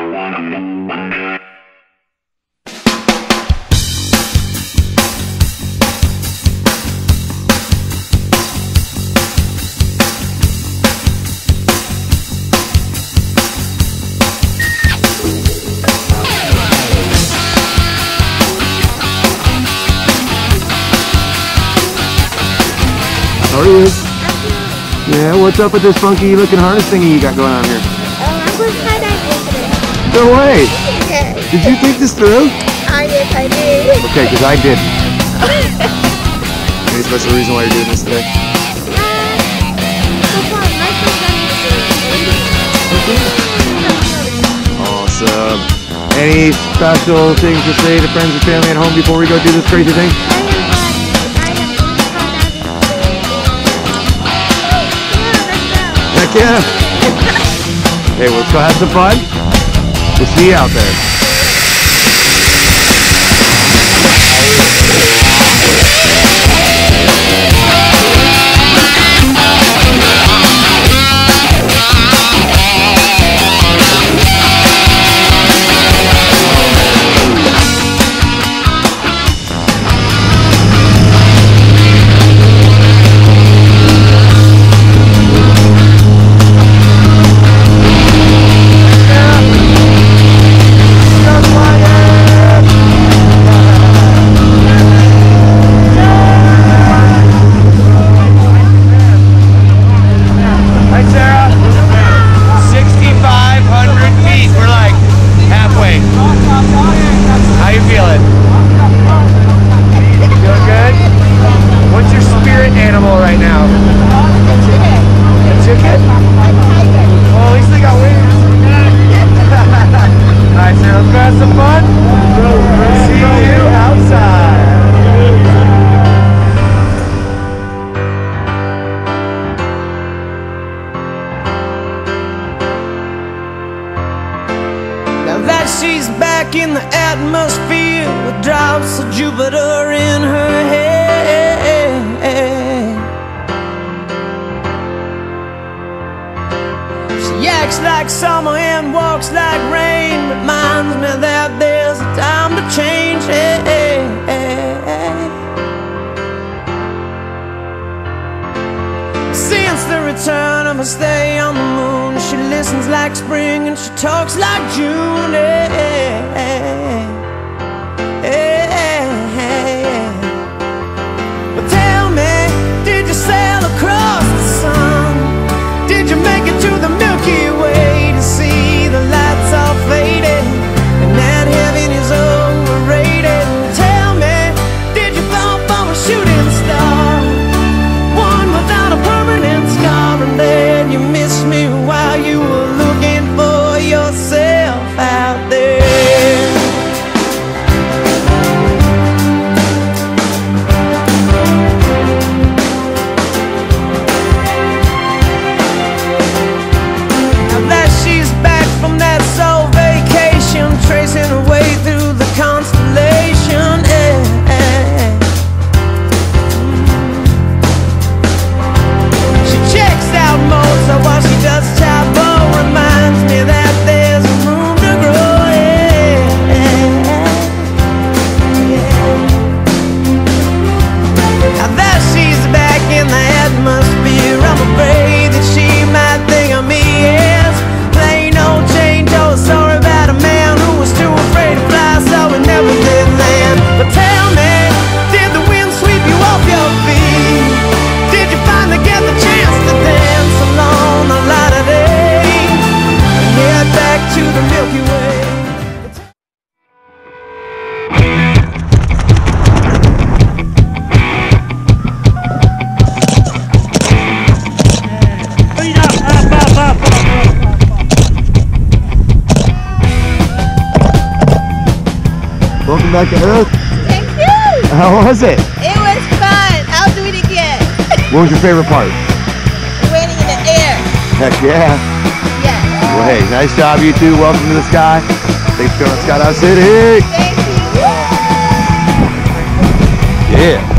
How are you? Yeah, what's up with this funky looking harness thingy you got going on here? I was skydiving yesterday. No way! Yes. Did you think this through? Yes, I did. Okay, because I didn't. Any special reason why you're doing this today? Awesome. Any special things to say to friends and family at home before we go do this crazy thing? Heck yeah! Hey, let's go have some fun. We'll see you out there. She's back in the atmosphere with drops of Jupiter in her head. She acts like summer and walks like rain, reminds me that there's a time to change. Since the return of her stay on the moon, she listens like spring and she talks like June. Well, tell me, did you sail across the sun? Did you make it to the Milky Way to see the lights all fading and that heaven is overrated? Tell me, did you fall for a shooting star, one without a permanent scar, and then you missed me while you were looking for yourself out there? Now that she's back from that soul vacation, tracing her way through the constellation, she checks out Mozart while she does Chabot, reminds me that there's room to grow. Now that she's back in the atmosphere, I'm afraid that she might think of me as plain old Jane Doe. Sorry about a man who was too afraid to fly, so we never did land. But tell me, did the wind sweep you off your feet? Did you finally get the chance to dance along the light of day and head back to the Milky Way? Welcome back to Earth. Thank you. How was it? It was fun. I'll do it again. What was your favorite part? Waiting in the air. Heck yeah. Yes. Well, hey, nice job, you two. Welcome to the sky. Thanks for coming to Skydive City. Thank you. Yeah.